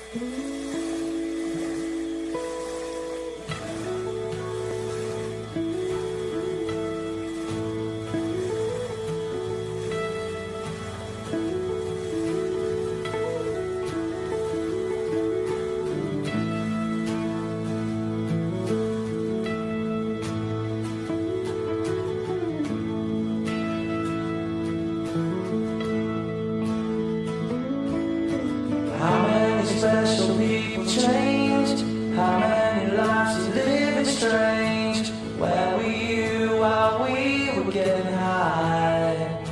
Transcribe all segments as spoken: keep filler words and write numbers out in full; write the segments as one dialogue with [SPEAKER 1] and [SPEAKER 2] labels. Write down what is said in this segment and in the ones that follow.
[SPEAKER 1] Special people changed. How many lives you living strange? Where were you while we were getting high?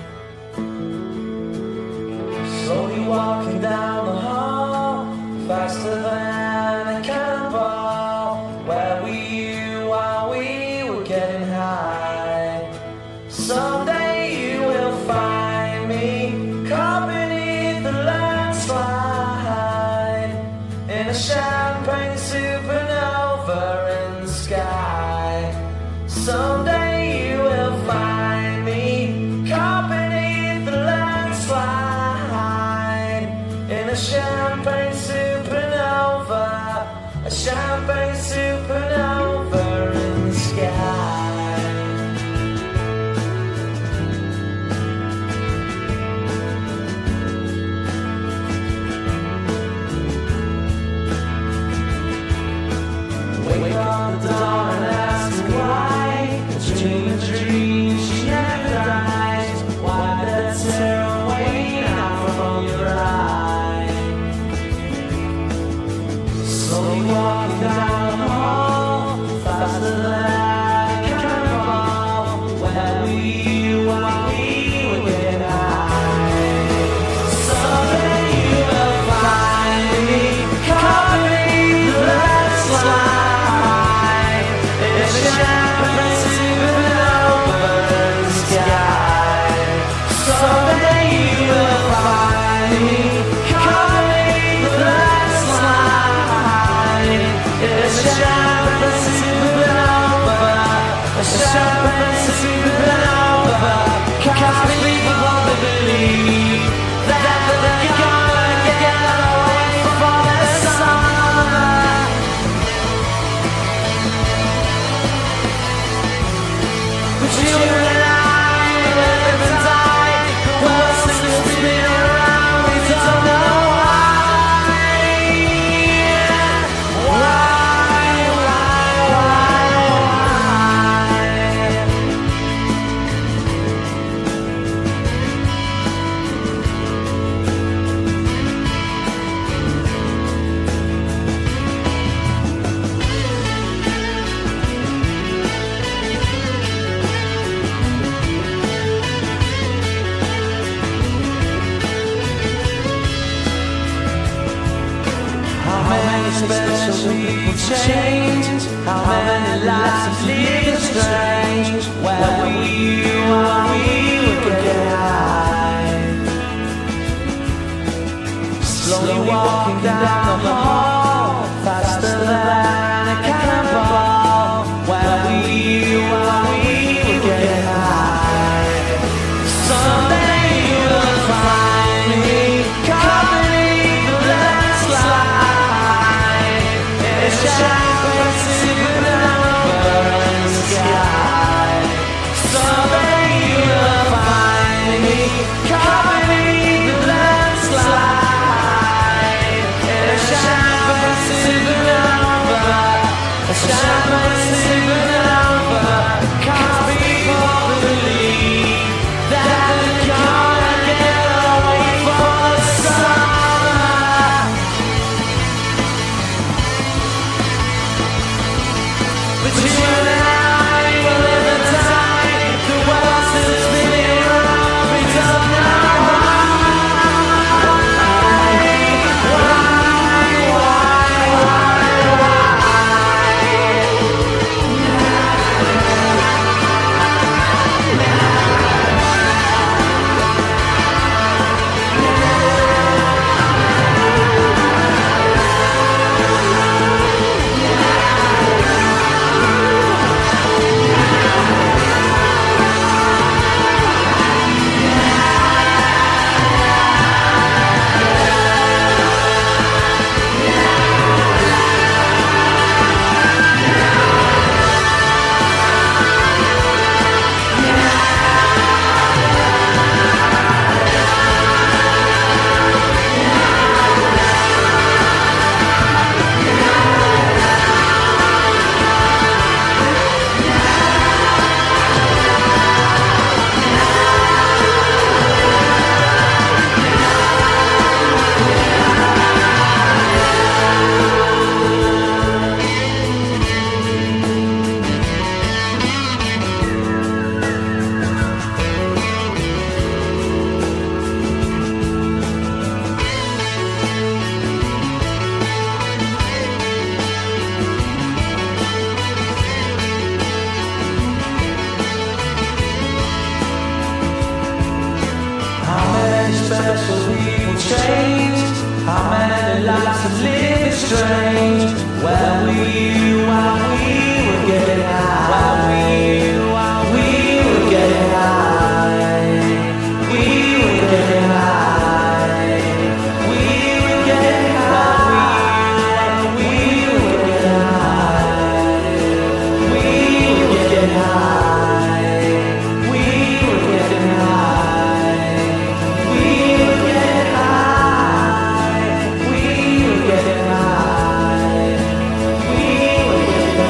[SPEAKER 1] Slowly walking down the hall, faster than a cannonball. Where were you while we were getting high? Someday you will find me caught beneath the landslide in a champagne supernova in the sky. Someday you will find me caught beneath the landslide in a champagne supernova, a champagne supernova in the sky. Wake up at the dawn and ask me why. A dream a dream, she never dies. Why that tear away now from your eye? Slowly walking down the hall, faster than a cannonball. Where were you while we were getting high? Someday you will find me caught beneath the landslide. Special people change. How many lives living strange? Where were you while we were getting high? Slowly walking down the hall, faster than a cannonball. Where were you while we were getting high? Someday you will find me caught beneath the landslide. Champagne supernova in the sky. Someday you will strange. Where were you while we were getting high? Where were you while we were getting high? We were getting high. We were getting high. We were getting high. We were getting high. We were getting high. We were getting high. We were getting high. We were getting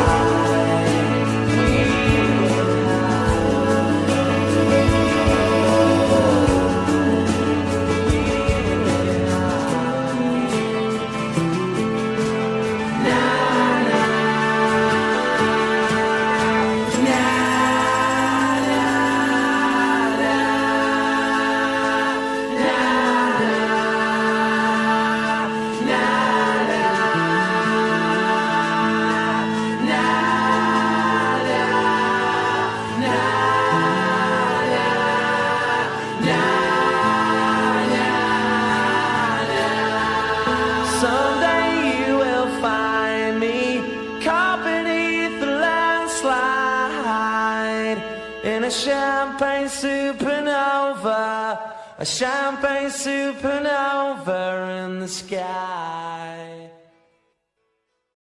[SPEAKER 1] Someday you will find me caught beneath the landslide in a champagne supernova, a champagne supernova in the sky.